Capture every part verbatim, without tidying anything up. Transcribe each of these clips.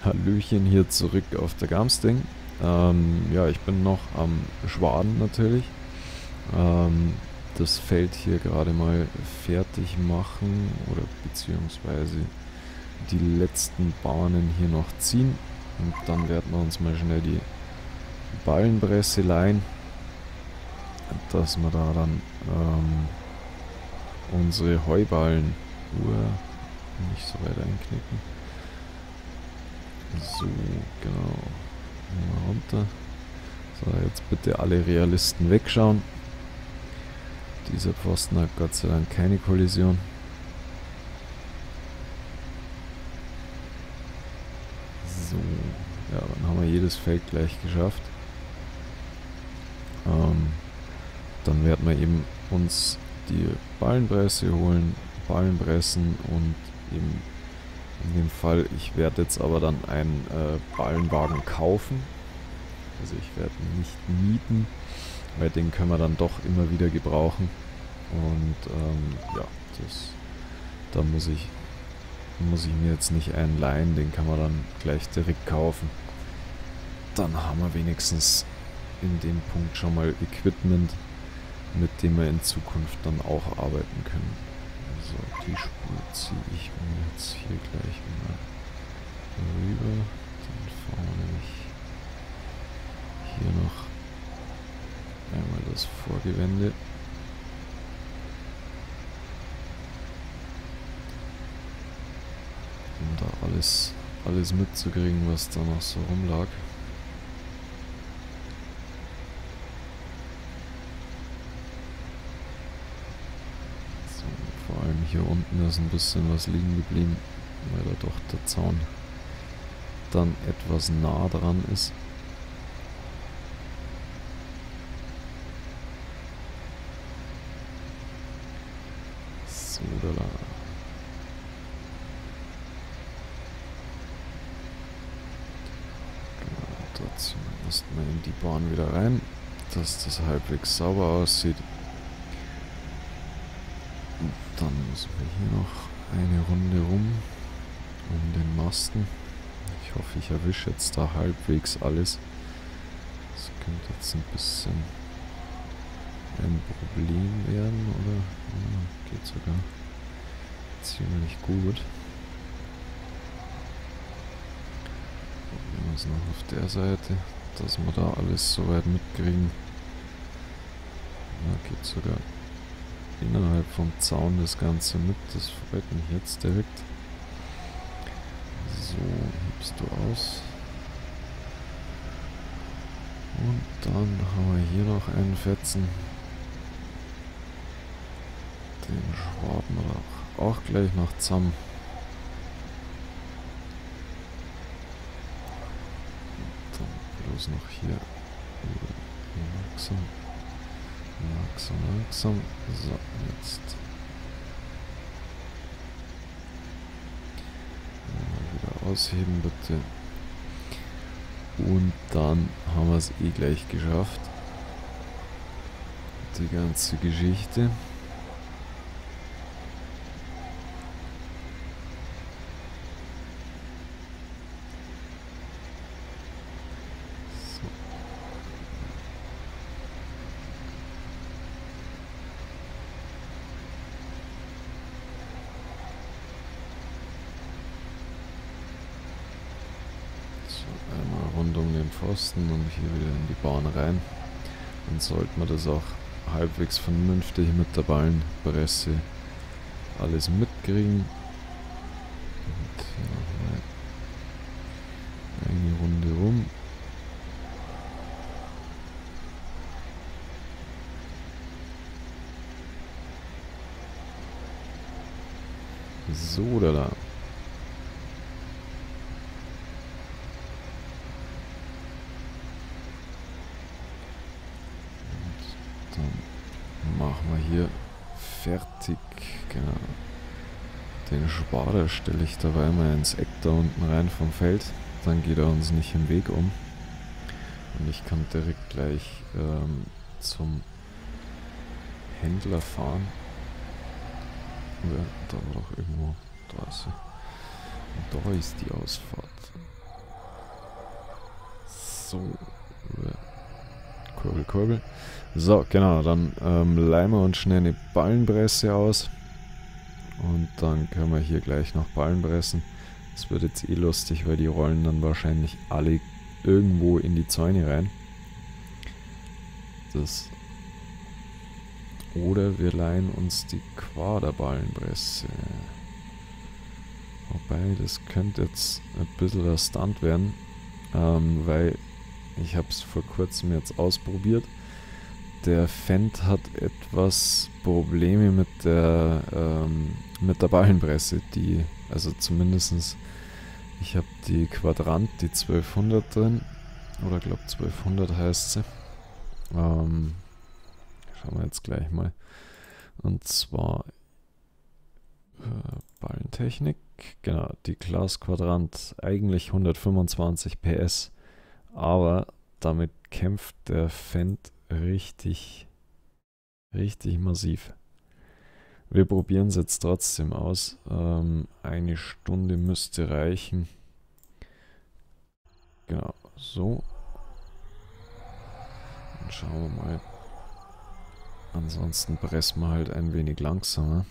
Hallöchen hier zurück auf der Gamsting. Ähm, ja, ich bin noch am Schwaden natürlich. Ähm, das Feld hier gerade mal fertig machen oder beziehungsweise die letzten Bahnen hier noch ziehen. Und dann werden wir uns mal schnell die Ballenpresse leihen, dass wir da dann ähm, unsere Heuballen uh, nicht so weit einknicken. So, genau. Mal runter. So, jetzt bitte alle Realisten wegschauen. Dieser Pfosten hat Gott sei Dank keine Kollision. So, ja, dann haben wir jedes Feld gleich geschafft. Ähm, dann werden wir eben uns die Ballenpresse holen, Ballenpressen und eben in dem Fall, ich werde jetzt aber dann einen äh, Ballenwagen kaufen. Also ich werde ihn nicht mieten, weil den können wir dann doch immer wieder gebrauchen. Und ähm, ja, das, da muss ich, muss ich mir jetzt nicht einen leihen, den kann man dann gleich direkt kaufen. Dann haben wir wenigstens in dem Punkt schon mal Equipment, mit dem wir in Zukunft dann auch arbeiten können. So, die Spur ziehe ich mir jetzt hier gleich mal rüber. Dann fahren wir nämlich hier noch einmal das Vorgewende. Um da alles, alles mitzukriegen, was da noch so rumlag. Vor allem hier unten ist ein bisschen was liegen geblieben, weil da doch der Zaun dann etwas nah dran ist. So, da. Genau, da ziehen wir erstmal in die Bahn wieder rein, dass das halbwegs sauber aussieht. Und dann müssen wir hier noch eine Runde rum um den Masten. Ich hoffe, ich erwische jetzt da halbwegs alles. Das könnte jetzt ein bisschen ein Problem werden, oder? Ja, geht sogar ziemlich gut. Probieren wir es noch auf der Seite, dass wir da alles soweit mitkriegen. Ja, geht sogar innerhalb vom Zaun das Ganze mit. Das freut mich jetzt direkt. So, hebst du aus. Und dann haben wir hier noch einen Fetzen. Den schraubten wir auch gleich noch zusammen. Und dann bloß noch hier langsam, langsam, langsam. So, jetzt wieder ausheben bitte. Und dann haben wir es eh gleich geschafft. Die ganze Geschichte. Einmal rund um den Pfosten und hier wieder in die Bahn rein. Dann sollte man das auch halbwegs vernünftig mit der Ballenpresse alles mitkriegen. Und hier nochmal eine Runde rum. So, da da. Dann machen wir hier fertig. Genau. Den Spader stelle ich dabei mal ins Eck da unten rein vom Feld. Dann geht er uns nicht im Weg um. Und ich kann direkt gleich ähm, zum Händler fahren. Ja, da war doch irgendwo. Da ist sie. Und da ist die Ausfahrt. So. Kurbel, Kurbel. So, genau, dann ähm, leimen wir uns schnell eine Ballenpresse aus. Und dann können wir hier gleich noch Ballen pressen. Das wird jetzt eh lustig, weil die rollen dann wahrscheinlich alle irgendwo in die Zäune rein. Das. Oder wir leihen uns die Quaderballenpresse. Wobei, das könnte jetzt ein bisschen der Stunt werden. Ähm, weil ich habe es vor kurzem jetzt ausprobiert. Der Fendt hat etwas Probleme mit der ähm, mit der Ballenpresse, die, also zumindestens, ich habe die Quadrant, die zwölfhundert drin, oder glaube zwölfhundert heißt sie. Ähm, schauen wir jetzt gleich mal. Und zwar äh, Ballentechnik, genau, die Class Quadrant, eigentlich hundertfünfundzwanzig P S, aber damit kämpft der Fendt richtig, richtig massiv. Wir probieren es jetzt trotzdem aus. Ähm, eine Stunde müsste reichen. Genau, so. Dann schauen wir mal. Ansonsten pressen wir halt ein wenig langsamer.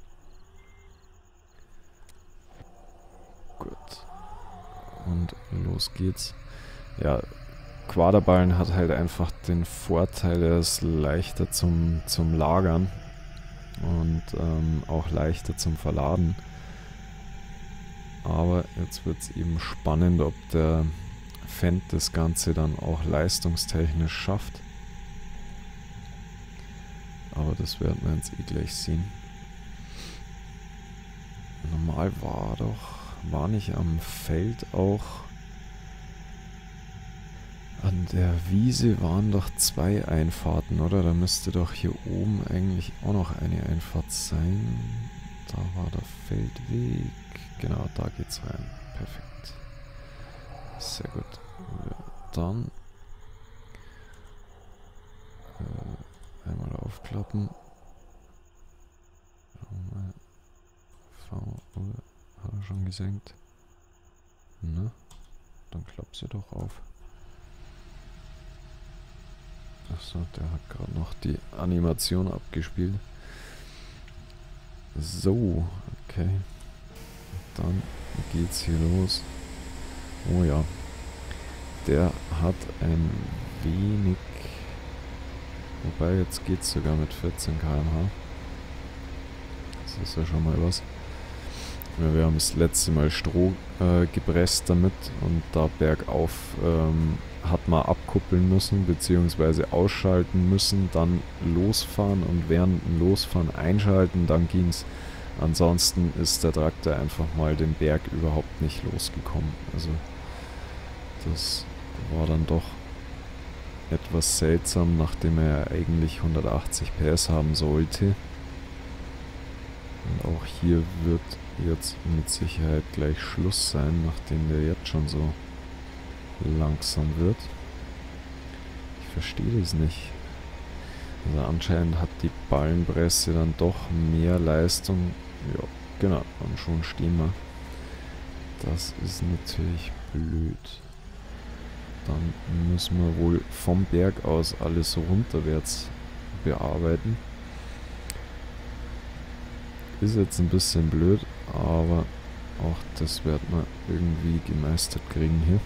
Gut. Und los geht's. Ja, Quaderballen hat halt einfach den Vorteil, er ist leichter zum, zum Lagern. Und ähm, auch leichter zum Verladen. Aber jetzt wird es eben spannend, ob der Fendt das Ganze dann auch leistungstechnisch schafft. Aber das werden wir jetzt eh gleich sehen. Normal war doch, war nicht am Feld auch, an der Wiese waren doch zwei Einfahrten, oder? Da müsste doch hier oben eigentlich auch noch eine Einfahrt sein. Da war der Feldweg. Genau, da geht's rein. Perfekt. Sehr gut. Dann äh, einmal aufklappen. V, hat er schon gesenkt? Na, dann klappt sie doch auf. Achso, der hat gerade noch die Animation abgespielt. So, okay. Dann geht's hier los. Oh ja. Der hat ein wenig... Wobei, jetzt geht's sogar mit vierzehn Kilometer pro Stunde. Das ist ja schon mal was. Ja, wir haben das letzte Mal Stroh äh, gepresst damit und da bergauf ähm, hat man abkuppeln müssen bzw. ausschalten müssen, dann losfahren und während dem Losfahren einschalten, dann ging es. Ansonsten ist der Traktor einfach mal den Berg überhaupt nicht losgekommen. Also das war dann doch etwas seltsam, nachdem er eigentlich hundertachtzig P S haben sollte. Und auch hier wird jetzt mit Sicherheit gleich Schluss sein, nachdem der jetzt schon so langsam wird. Ich verstehe das nicht. Also anscheinend hat die Ballenpresse dann doch mehr Leistung. Ja, genau, und schon stehen wir. Das ist natürlich blöd. Dann müssen wir wohl vom Berg aus alles runterwärts bearbeiten. Ist jetzt ein bisschen blöd, aber auch das wird man irgendwie gemeistert kriegen hier.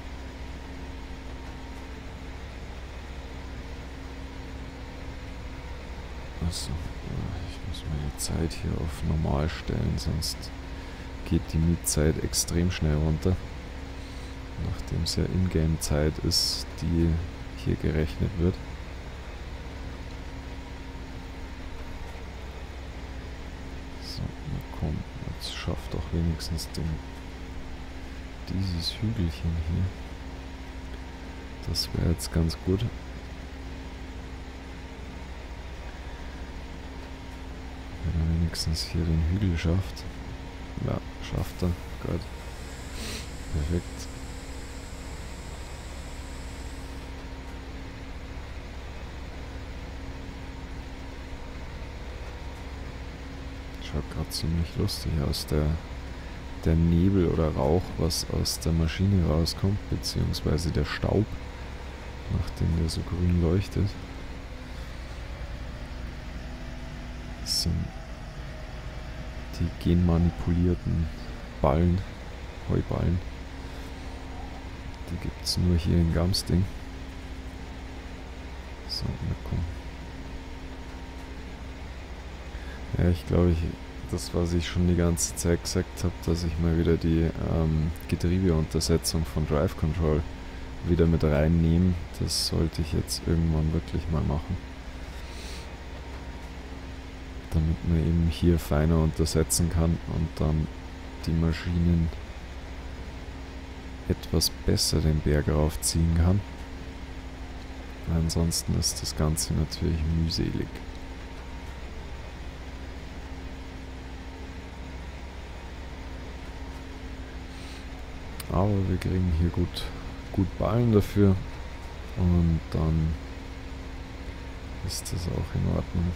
Achso, ich muss meine Zeit hier auf normal stellen, sonst geht die Mietzeit extrem schnell runter. Nachdem es ja Ingame-Zeit ist, die hier gerechnet wird. So, na komm, jetzt schafft doch wenigstens den, dieses Hügelchen hier. Das wäre jetzt ganz gut. Wenn er wenigstens hier den Hügel schafft. Ja, schafft er. Gut. Perfekt. Schaut gerade ziemlich lustig aus, der, der Nebel oder Rauch, was aus der Maschine rauskommt, beziehungsweise der Staub. nachdem der so grün leuchtet. Das sind die genmanipulierten Ballen, Heuballen. Die gibt es nur hier in Gamsting. So, na komm. Ja, ich glaube, ich, das, was ich schon die ganze Zeit gesagt habe, dass ich mal wieder die ähm, Getriebeuntersetzung von Drive Control wieder mit reinnehme, das sollte ich jetzt irgendwann wirklich mal machen. Damit man eben hier feiner untersetzen kann und dann die Maschinen etwas besser den Berg raufziehen kann. Ansonsten ist das Ganze natürlich mühselig. Aber wir kriegen hier gut, gut Ballen dafür und dann ist das auch in Ordnung.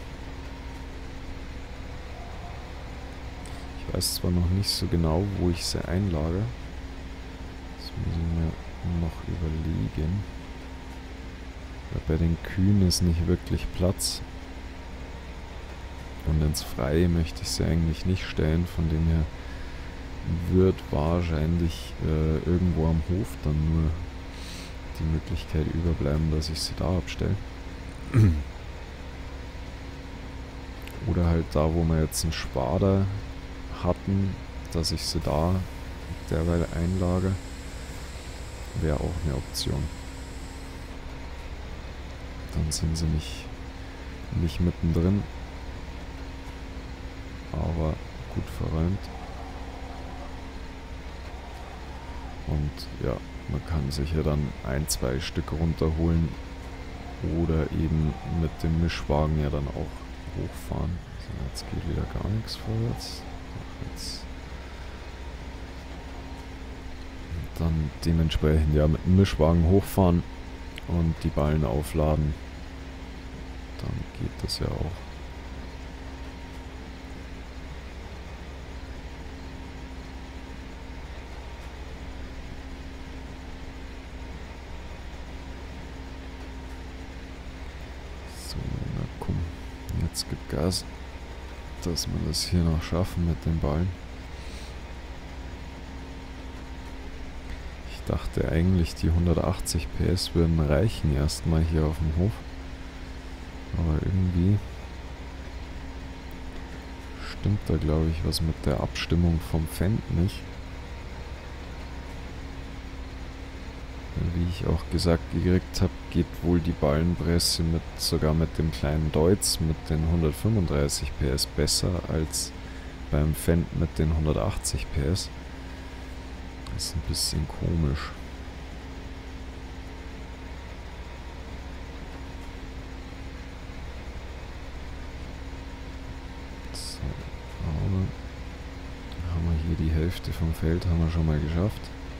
Ich weiß zwar noch nicht so genau, wo ich sie einlagere. Das muss ich mir noch überlegen. Weil bei den Kühen ist nicht wirklich Platz. Und ins Freie möchte ich sie eigentlich nicht stellen. Von dem her wird wahrscheinlich äh, irgendwo am Hof dann nur die Möglichkeit überbleiben, dass ich sie da abstelle. Oder halt da, wo wir jetzt einen Spader hatten, dass ich sie da derweil einlage, wäre auch eine Option. Dann sind sie nicht, nicht mittendrin, aber gut verräumt. Und ja, man kann sich ja dann ein, zwei Stück runterholen oder eben mit dem Mischwagen ja dann auch hochfahren. So, jetzt geht wieder gar nichts vorwärts. Jetzt. Und dann dementsprechend ja mit dem Mischwagen hochfahren und die Ballen aufladen. Dann geht das ja auch. So, na komm, jetzt gibt Gas, dass wir das hier noch schaffen mit den Ballen. Ich dachte eigentlich, die hundertachtzig P S würden reichen erstmal hier auf dem Hof. Aber irgendwie stimmt da, glaube ich, was mit der Abstimmung vom Fendt nicht. Wie ich auch gesagt gekriegt habe, geht wohl die Ballenpresse mit sogar mit dem kleinen Deutz mit den hundertfünfunddreißig P S besser als beim Fendt mit den hundertachtzig P S. Das ist ein bisschen komisch. So, aber haben wir hier die Hälfte vom Feld haben wir schon mal geschafft.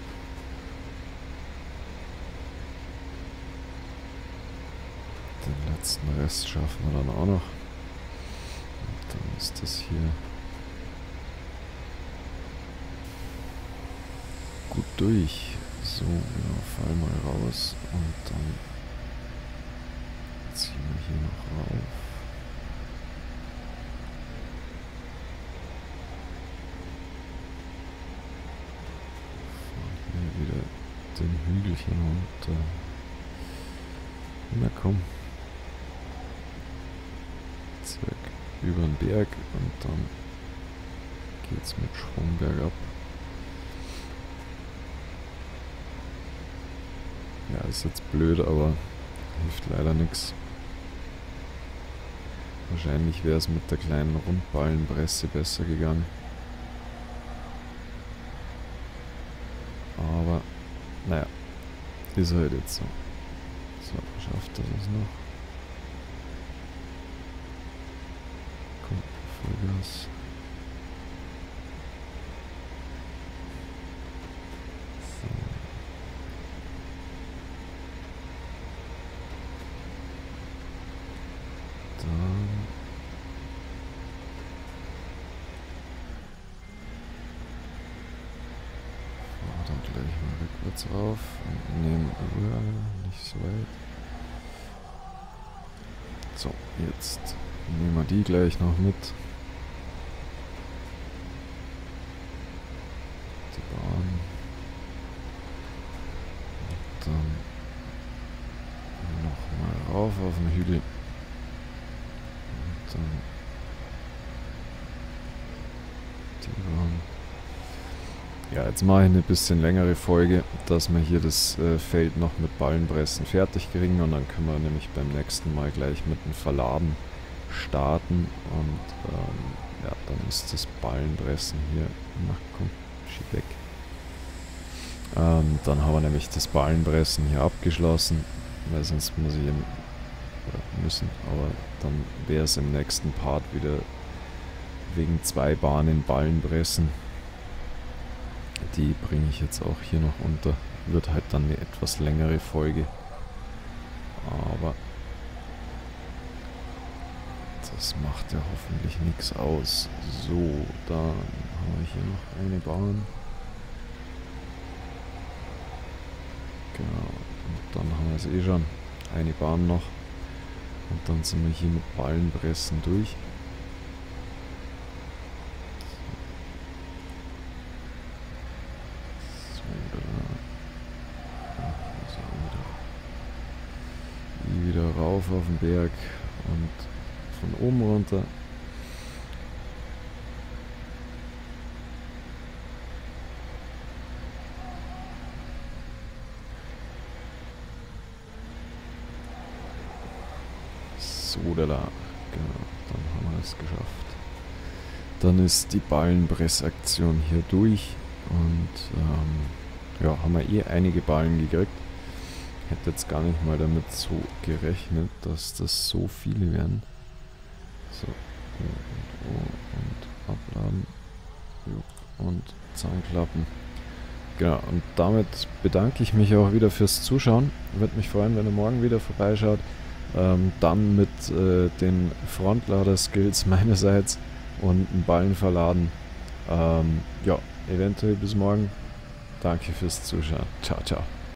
Den letzten Rest schaffen wir dann auch noch. Und dann ist das hier gut durch. So, genau, fall mal raus und dann ziehen wir hier noch rauf. Fahren hier wieder den Hügelchen runter. Na komm. Zack, über den Berg und dann geht's mit Schwung bergab. Ja, ist jetzt blöd, aber hilft leider nichts. Wahrscheinlich wäre es mit der kleinen Rundballenpresse besser gegangen. Aber, naja, ist halt jetzt so. So, schafft er das noch? Komm, Vollgas. So. Dann fahr dann gleich mal rückwärts rauf und nehmen, uh, nicht so weit. So, jetzt nehmen wir die gleich noch mit. Die Bahn. Und dann nochmal rauf auf den Hügel. Und dann die Bahn. Ja, jetzt mache ich eine bisschen längere Folge, dass wir hier das äh, Feld noch mit Ballenpressen fertig kriegen und dann können wir nämlich beim nächsten Mal gleich mit dem Verladen starten und ähm, ja, dann ist das Ballenpressen hier, na komm, schieb weg. Ähm, dann haben wir nämlich das Ballenpressen hier abgeschlossen, weil sonst muss ich eben, oder müssen, aber dann wäre es im nächsten Part wieder wegen zwei Bahnen Ballenpressen. Die bringe ich jetzt auch hier noch unter. Wird halt dann eine etwas längere Folge. Aber das macht ja hoffentlich nichts aus. So, dann haben wir hier noch eine Bahn. Genau. Und dann haben wir es eh schon. Eine Bahn noch. Und dann sind wir hier mit Ballenpressen durch. Wieder rauf auf den Berg und von oben runter. So, da, genau, dann haben wir es geschafft. Dann ist die Ballenpressaktion hier durch und ähm, ja, haben wir eh einige Ballen gekriegt. Hätte jetzt gar nicht mal damit so gerechnet, dass das so viele werden. So, und, und, und abladen. Und zusammenklappen. Genau, und damit bedanke ich mich auch wieder fürs Zuschauen. Würde mich freuen, wenn ihr morgen wieder vorbeischaut. Ähm, dann mit äh, den Frontlader-Skills meinerseits und einen Ballen verladen. Ähm, ja, eventuell bis morgen. Danke fürs Zuschauen. Ciao, ciao.